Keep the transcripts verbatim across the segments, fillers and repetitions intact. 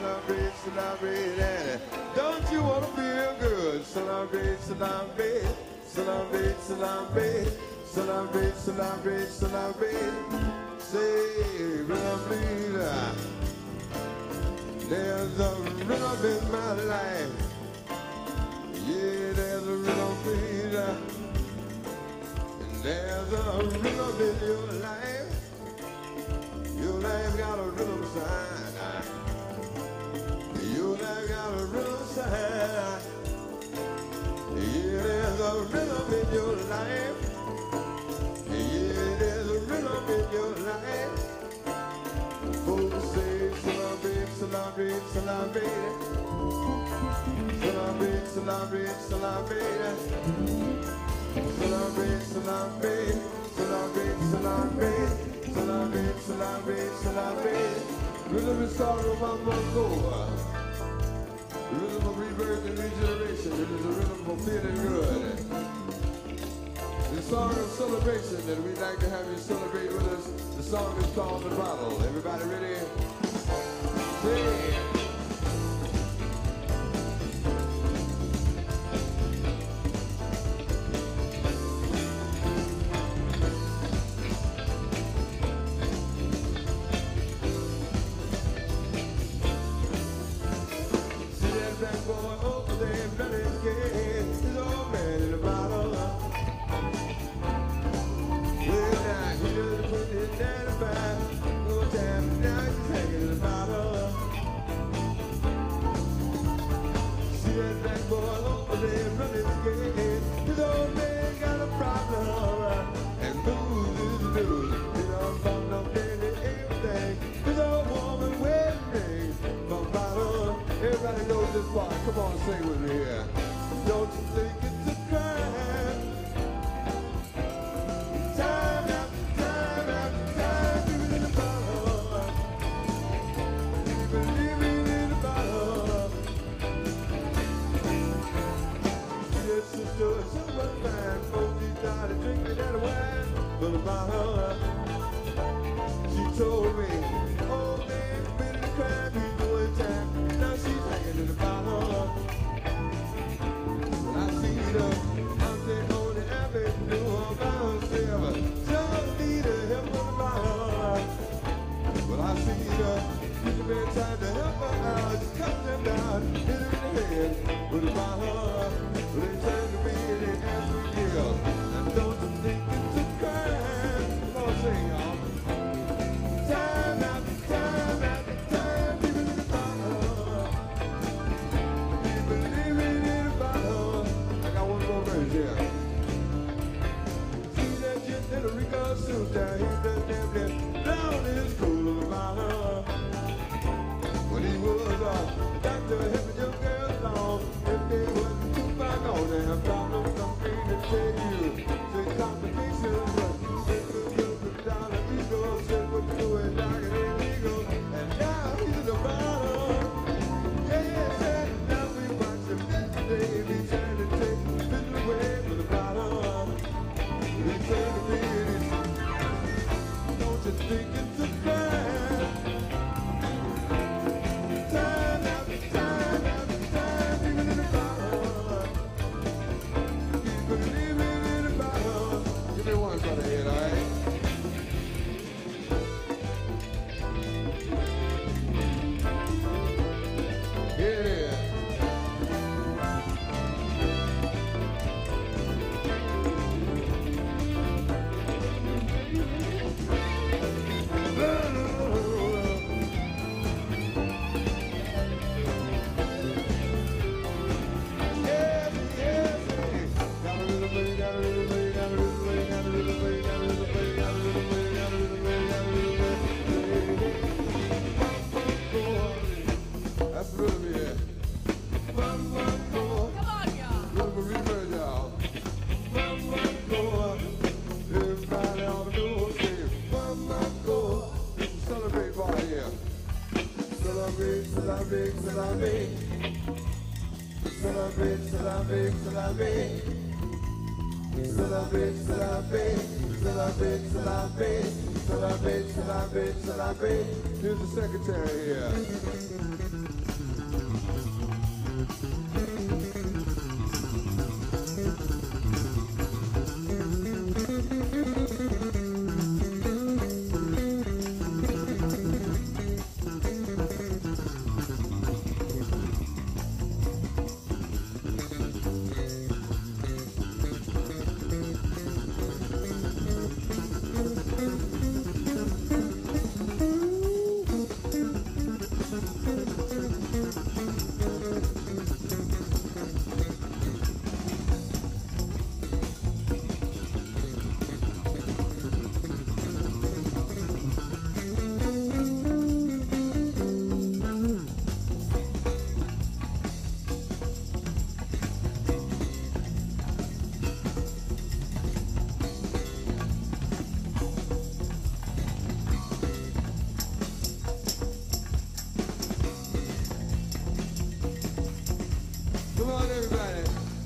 celebrate, celebrate, and don't you wanna feel good? Celebrate, celebrate, celebrate, celebrate, celebrate, celebrate, celebrate. Say, rhythm leader, there's a rhythm in my life. Yeah, there's a rhythm leader, and there's a rhythm in your life. Your life got a rhythm sign. Your life got a rhythm sign. Yeah, there's a rhythm in your life. Yeah, there's a rhythm in your life. Folks say, celebrate, celebrate, celebrate. Celebrate, celebrate, celebrate. Celebrate, celebrate, celebrate, celebrate. Celebrate, celebrate, celebrate. Rhythm is song of Mambo. Rhythm of rebirth and regeneration. It is a rhythm for feeling good. The song of celebration that we'd like to have you celebrate with us. The song is called The Bottle. Everybody ready? Sing. Everybody knows this part. Come on, sing with me here. Don't you think it's a crime? Time after time after time, leave it in the bottle. Leave it in the bottle. Yes, sister, someone fine. Folks, she started drinking that wine from the bottle. She told me, oh man, it's been a crime, he's doing time. Now she's hanging in the bottle. Well, I see her out there on the avenue all by herself. Just need a help with the bottle. Well, I see her, she's been trying to help her out. She cut them down, hit her in the head with a bottle. Well, they turn to me and they ask me, yeah, and don't you think it's a crime? Come on, sing, y'all. Time after time after time, leave it in the bottle. Leave it in the bottle. I got one more verse here. See that gent in a Rico suit down here, that damn damn down in his cool of the bottle. When he was a doctor helping young girls along, if they wasn't too far gone, they have problems, something to tell you. Say complications, but they could kill the dollar ego. Say what you doing, dog, it ain't legal. And now he's in the bottle. Yeah, yeah, now we watch him today. Be trying to take the fiddle away with the bottle. They say to me, don't you think it's a crime? Time after time after time, leave it in the bottle. Keep it, leave it in the bottle. Give me one for the head, all right? Here it is. Yes, yes, got a little bit, got a little bit, got a little bit, got a little bit, got a little bit, got a little bit, got a little bit, got a little bit. That's the rhythm here. One, one, four. Come on, y'all. Rhythm of rebirth, y'all. One, one, four. Everybody on the door say, one, one, four. This is a celebrate party here. Celebrate, celebrate, celebrate. Celebrate, celebrate, celebrate. Celebrate, celebrate, celebrate, celebrate. Salame, salame, salame. Here's the secretary here. Come on, everybody.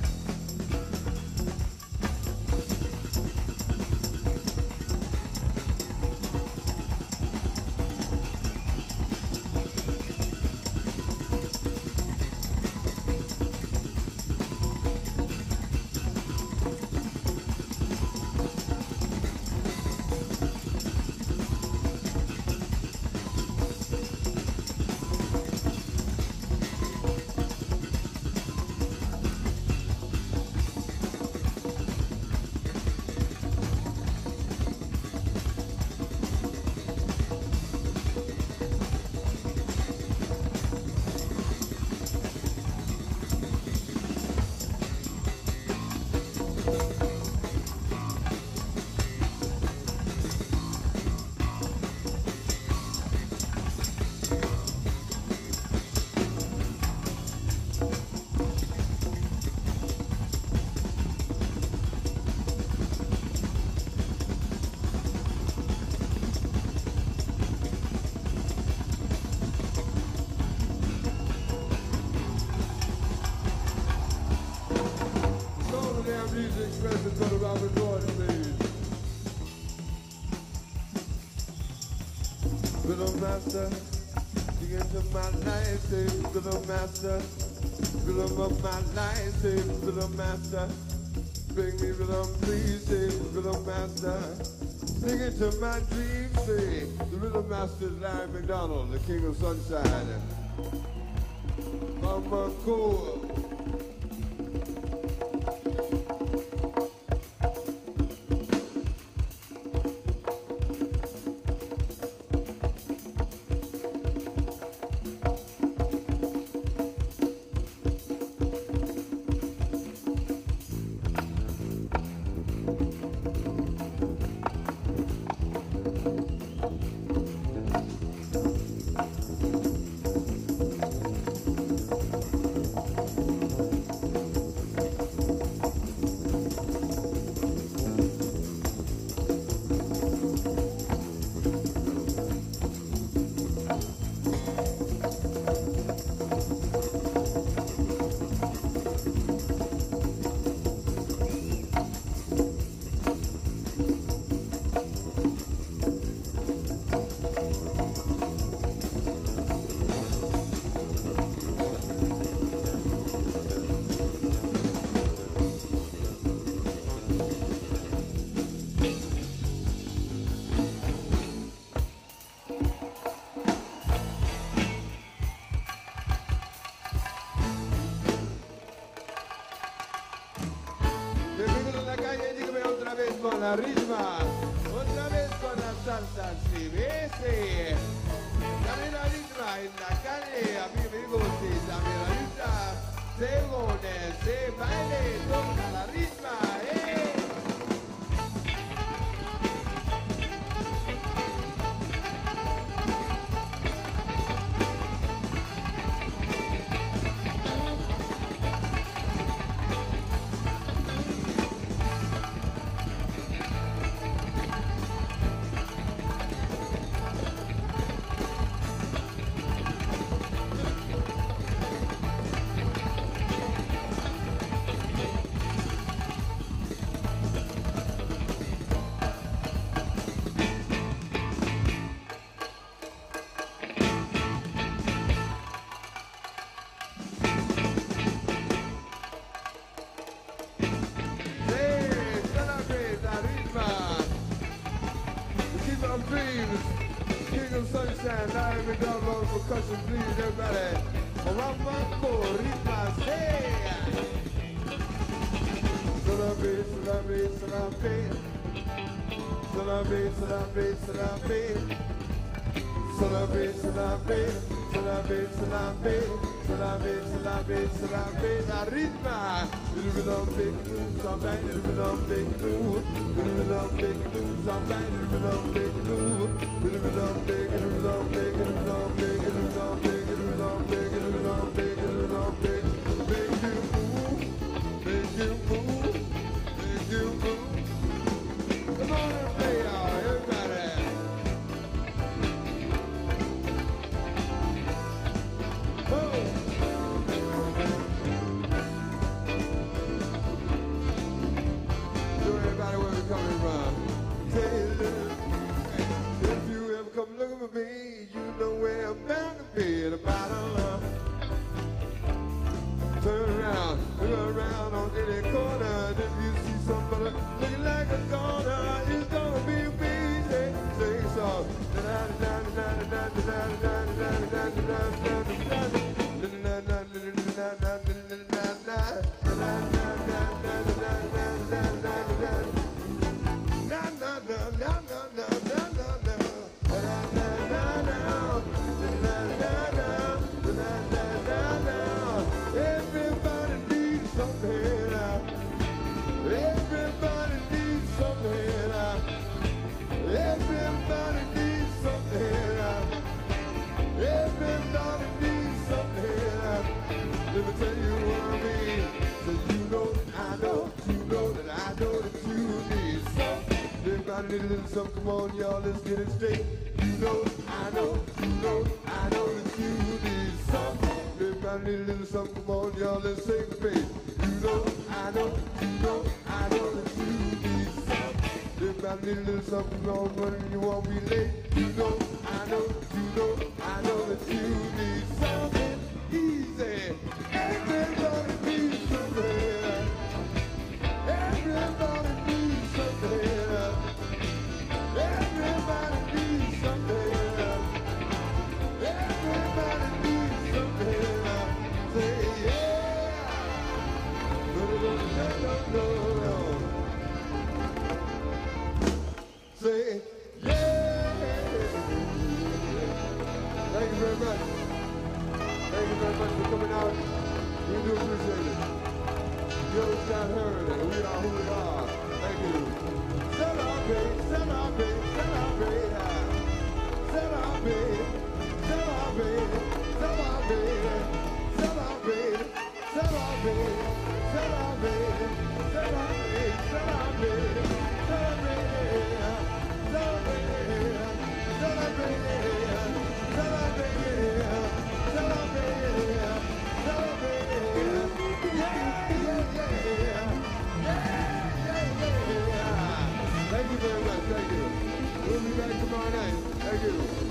Music expression for the Robert Gordon, please. Little master, you into my life, say, little master, rhythm of my life, say, little master, bring me rhythm, please, say, little master, sing into my dreams, say, the rhythm master is Larry McDonald, the king of sunshine. Mama cool. Con la ritma, otra vez con la salsa, sí, sí. Dame la ritma en la calle, a mí me gusta, dame la ritma, según ese baile, toca la ritma, eh. my dreams. King of sunshine, Larry McDonald on percussion, please, everybody. Mambo, ritmo, say. Salami, salami, salami. Salami, salami, salami. Salami, salami, salami, salami. Salami, salami, salami. La ritmo. Little bit of big news, something, little bit of big news. Little bit of big news, something, little bit of big news. Little bit of big, little bit of big, little bit of big, little bit of big, little bit of big, little bit of big, little bit of big. Make you move, make you move, make you move. Come on and play, y'all, everybody. Oh. Everybody, where we coming from? Say, if you ever come looking for me, you know where I'm bound to be. At the bottom of. Turn around, look around on any corner. And if you see somebody looking like a goner, it's gonna be me. Say, say so. Need a little something, come on, y'all, let's get it straight. You know, I know, you know, I know that you need something. Everybody need a little something, come on, y'all, let's sing the bass. You know, I know, you know, I know that you need something. Everybody need a little something, come on, when you won't be late. You know, I know, you know, I know that you need something easy. Everybody needs something. Everybody needs something. Everybody needs something. Everybody needs something. Say yeah. No, no, no, no, no. Say yeah. Thank you very much. Thank you very much for coming out. We do appreciate it. You got heard, and we are who we are. Thank you. Celebrate, celebrate, celebrate, celebrate, celebrate, celebrate, celebrate, celebrate, celebrate, celebrate, celebrate, celebrate, Thank you very much. Thank you. We'll be back tomorrow night. Thank you.